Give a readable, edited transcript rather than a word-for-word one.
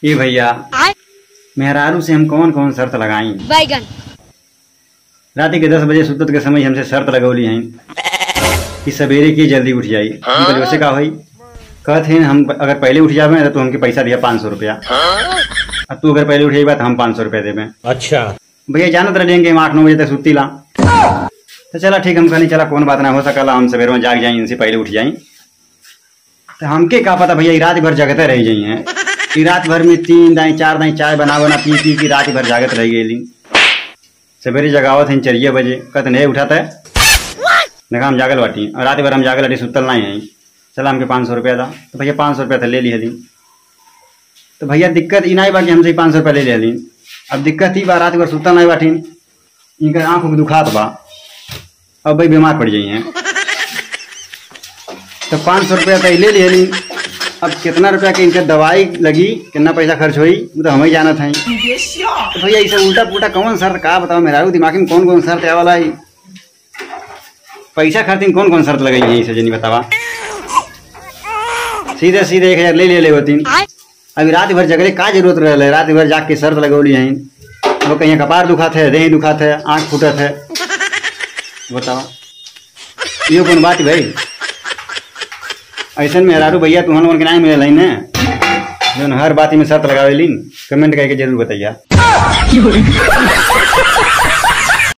ए भैया मेहरारू से हम कौन कौन शर्त लगाई। बैगन रात के 10 बजे सुतत के समय हमसे शर्त लगौली हैं कि सवेरे की जल्दी उठ जाई। वैसे का हुई कहते हैं हम अगर पहले उठ जावे तो हमके पैसा दिया 500 रुपया। अब तू अगर पहले उठे तो हम 500 रुपया देवे। अच्छा भैया जानत रहेंगे हम 8-9 बजे तक सुती ला तो चला ठीक हम कहनी चला कौन बात ना हो सकला हम सवेरे में जाग जाए इनसे पहले उठ जाए। तो हमके का पता भैया रात भर जगते रह जाई हैं। रात भर में 3 दाई 4 दाई चाय बना पी पी की रात भर जागत रह गई। सवेरे जगावत है 4 बजे कहते नहीं उठाता है देखा हम जागल बाटी और रात भर हम जागल बाटी सुतल नहीं है। चला हमके 500 रुपया था तो भैया 500 रुपया था ले ली हली। तो भैया दिक्कत ई नहीं बा कि हमसे 500 रुपया ले ली। अब दिक्कत ही बा रात भर सुतल नहीं बाटी इनका आँखों को दुखात बा अब भाई बीमार पड़ जाई हैं। तो 500 रुपया तो ले ली हली। अब कितना रुपया के इनके दवाई लगी कितना पैसा खर्च हुई वो तो हम ही जानत हैं। तो भैया इसे उल्टा पुल्टा कौन शर्त का बताओ मेरा दिमाग में कौन कौन शर्त आया वाला है। पैसा खर्च कौन कौन शर्त लगाई है इसे जनी बतावा। सीधे 1000 ले होती। अभी रात भर जगले का जरूरत रहे रात भर जाग के शर्त लगौली हैं। वो कहीं कपार दुखात है देह दुखात है आँख फूटत है बतावा ये कौन बात भाई। ऐसा मेहरारू भैया तुहन के नहीं मिले ना जो हर बात में शर्त लगावे लीन कमेंट करके जरूर बताइए।